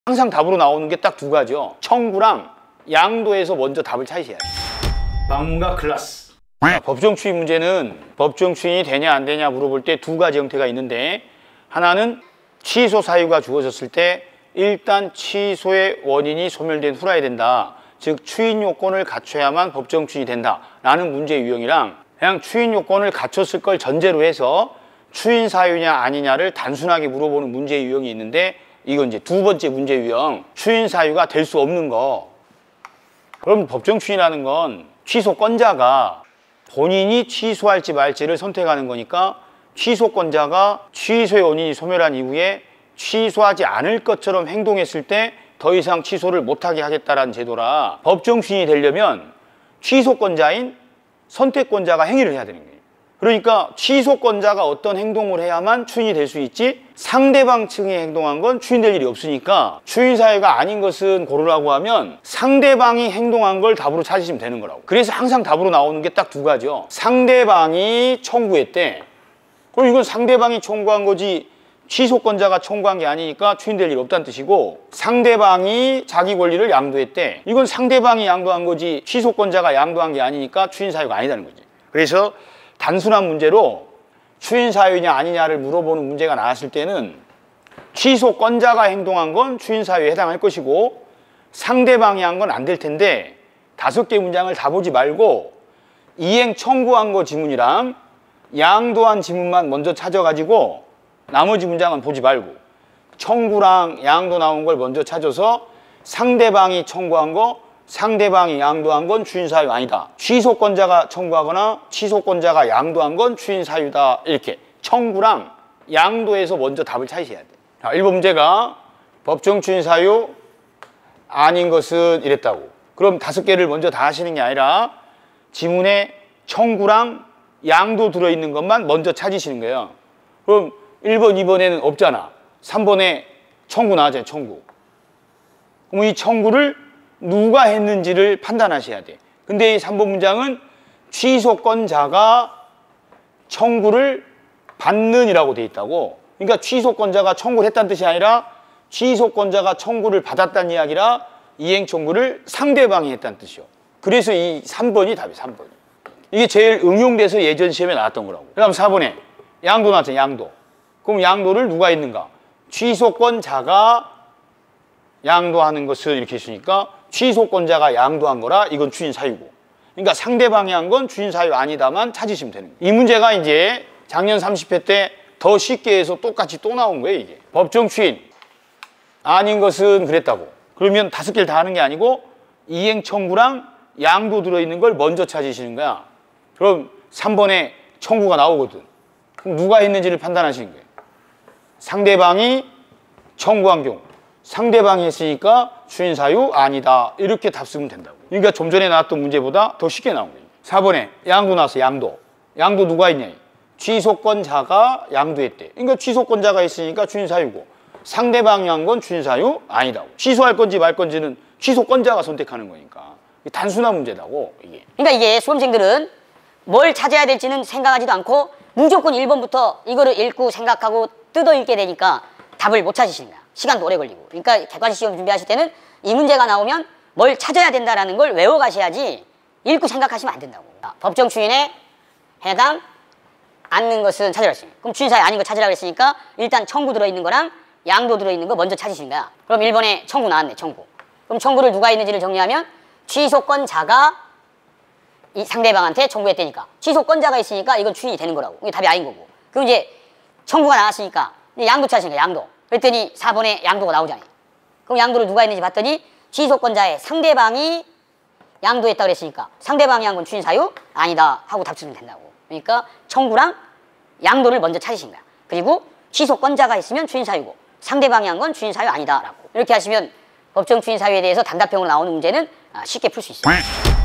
항상 답으로 나오는 게 딱 두 가지요. 청구랑 양도에서 먼저 답을 찾으셔야 돼요. 방문가 클라스. 법정 추인 문제는 법정 추인이 되냐 안 되냐 물어볼 때 두 가지 형태가 있는데, 하나는 취소 사유가 주어졌을 때 일단 취소의 원인이 소멸된 후라야 된다. 즉 추인 요건을 갖춰야만 법정 추인이 된다 라는 문제 유형이랑, 그냥 추인 요건을 갖췄을 걸 전제로 해서 추인 사유냐 아니냐를 단순하게 물어보는 문제 유형이 있는데, 이건 이제 두 번째 문제 유형, 추인 사유가 될 수 없는 거. 그럼 법정 추인이라는 건 취소권자가 본인이 취소할지 말지를 선택하는 거니까, 취소권자가 취소의 원인이 소멸한 이후에 취소하지 않을 것처럼 행동했을 때 더 이상 취소를 못하게 하겠다라는 제도라, 법정 추인이 되려면 취소권자인 선택권자가 행위를 해야 되는 거예요. 그러니까 취소권자가 어떤 행동을 해야만 추인이 될 수 있지, 상대방 측이 행동한 건 추인될 일이 없으니까 추인 사유가 아닌 것은 고르라고 하면 상대방이 행동한 걸 답으로 찾으시면 되는 거라고. 그래서 항상 답으로 나오는 게 딱 두 가지요. 상대방이 청구했대. 그럼 이건 상대방이 청구한 거지 취소권자가 청구한 게 아니니까 추인될 일 없다는 뜻이고, 상대방이 자기 권리를 양도했대. 이건 상대방이 양도한 거지 취소권자가 양도한 게 아니니까 추인 사유가 아니다는 거지. 그래서 단순한 문제로 추인 사유냐 아니냐를 물어보는 문제가 나왔을 때는 취소권자가 행동한 건 추인 사유에 해당할 것이고, 상대방이 한 건 안 될 텐데 5개 문장을 다 보지 말고 이행 청구한 거 지문이랑 양도한 지문만 먼저 찾아가지고 나머지 문장은 보지 말고 청구랑 양도 나온 걸 먼저 찾아서 상대방이 청구한 거, 상대방이 양도한 건 추인 사유 아니다. 취소권자가 청구하거나 취소권자가 양도한 건 추인 사유다. 이렇게 청구랑 양도에서 먼저 답을 찾으셔야 돼. 자, 1번 문제가 법정 추인 사유 아닌 것은 이랬다고. 그럼 5개를 먼저 다 하시는 게 아니라 지문에 청구랑 양도 들어있는 것만 먼저 찾으시는 거예요. 그럼 1번, 2번에는 없잖아. 3번에 청구 나왔잖아요. 청구. 그럼 이 청구를 누가 했는지를 판단하셔야 돼. 근데 이 3번 문장은 취소권자가 청구를 받는 이라고 돼 있다고. 그러니까 취소권자가 청구를 했다는 뜻이 아니라 취소권자가 청구를 받았다는 이야기라 이행 청구를 상대방이 했다는 뜻이요. 그래서 이 3번이 답이에요. 3번. 이게 제일 응용돼서 예전 시험에 나왔던 거라고. 그 다음 4번에 양도 나왔잖아요. 양도. 그럼 양도를 누가 했는가? 취소권자가 양도하는 것을 이렇게 했으니까 취소권자가 양도한 거라 이건 추인 사유고. 그러니까 상대방이 한 건 추인 사유 아니다만 찾으시면 되는 거예요. 이 문제가 이제 작년 30회 때 더 쉽게 해서 똑같이 또 나온 거예요. 이게 법정 추인 아닌 것은 그랬다고. 그러면 5개를 다 하는 게 아니고 이행 청구랑 양도 들어있는 걸 먼저 찾으시는 거야. 그럼 3번에 청구가 나오거든. 그럼 누가 했는지를 판단하시는 거예요. 상대방이 청구한 경우, 상대방이 했으니까 추인 사유 아니다. 이렇게 답 쓰면 된다고. 그러니까 좀 전에 나왔던 문제보다 더 쉽게 나온 거예요. 4번에 양도 나왔어. 양도. 양도 누가 했냐? 취소권자가 양도했대. 그러니까 취소권자가 했으니까 추인 사유고, 상대방이 한 건 추인 사유 아니다. 취소할 건지 말 건지는 취소권자가 선택하는 거니까 단순한 문제다고 이게. 그러니까 이게 수험생들은 뭘 찾아야 될지는 생각하지도 않고 무조건 1번부터 이거를 읽고 생각하고 뜯어 읽게 되니까 답을 못 찾으시는 거야. 시간도 오래 걸리고. 그러니까 객관식 시험 준비하실 때는 이 문제가 나오면 뭘 찾아야 된다라는 걸 외워가셔야지 읽고 생각하시면 안 된다고. 법정 추인에 해당 않는 것은 찾으라 했어요. 그럼 추인 사유 아닌 거 찾으라고 했으니까 일단 청구 들어있는 거랑 양도 들어있는 거 먼저 찾으시는 거야. 그럼 1번에 청구 나왔네. 청구. 그럼 청구를 누가 했는지를 정리하면 취소권자가 이 상대방한테 청구했다니까 취소권자가 있으니까 이건 추인이 되는 거라고. 이게 답이 아닌 거고. 그럼 이제 청구가 나왔으니까 양도 찾으니까 양도. 그랬더니 4번에 양도가 나오잖아요. 그럼 양도를 누가 했는지 봤더니 취소권자의 상대방이 양도했다고 그랬으니까 상대방이 한 건 추인 사유 아니다 하고 답 쓰면 된다고. 그러니까 청구랑 양도를 먼저 찾으신 거야. 그리고 취소권자가 있으면 추인 사유고 상대방이 한 건 추인 사유 아니다라고. 이렇게 하시면 법정 추인 사유에 대해서 단답형으로 나오는 문제는 쉽게 풀 수 있어요.